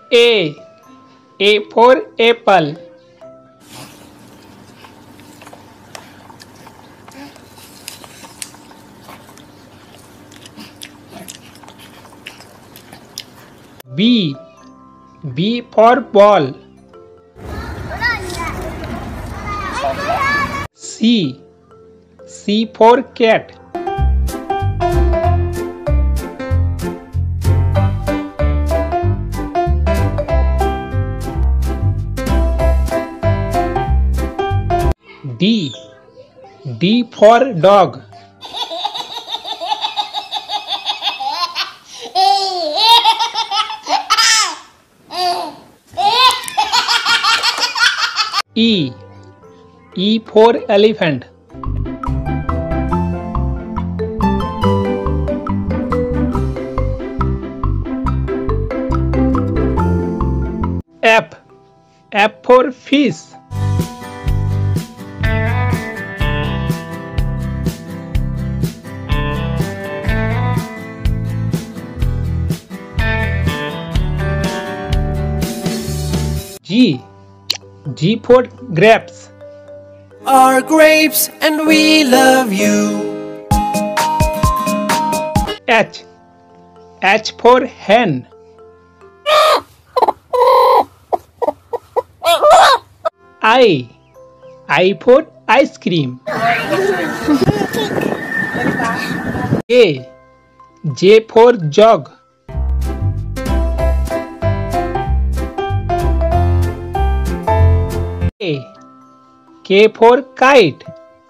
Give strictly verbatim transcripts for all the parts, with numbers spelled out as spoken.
A. A for apple. B. B for ball. C. C for cat. D. D for dog. E. E for elephant. F. F for fish. G. G for grapes. Are grapes and we love you. H. H for hen. I. I for ice cream. J. J for jug. K. K for kite.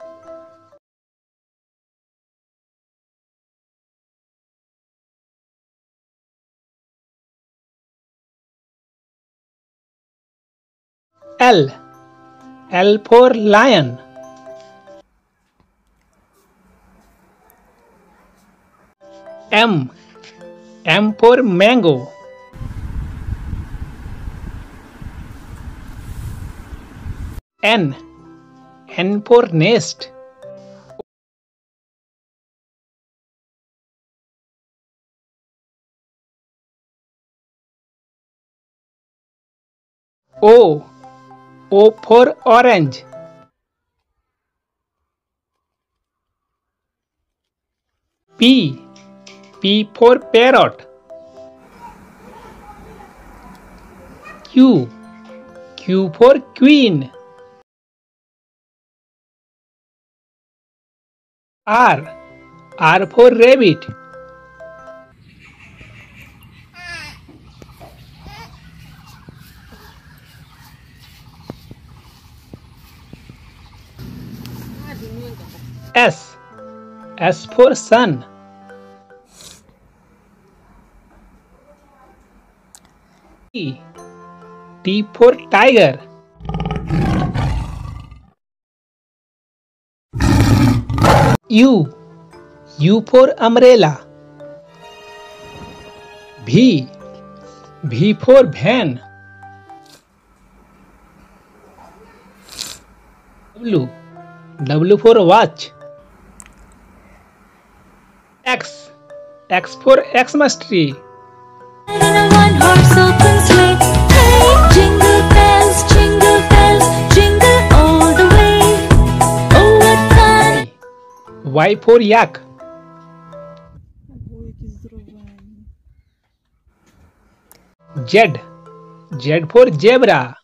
L. L for lion. M. M for mango. N. N for nest. O. O for orange. P. P for parrot. Q. Q for queen. R. R for rabbit. S. S for sun. T. T for tiger. U. U for umbrella. V. V for van. W. W for watch. X. X for Xmas tree. In a one-horse open sleigh, hey, jingle bells, jingle bells, jingle all the way. Oh, what fun! Y for yak. Z. Z for zebra.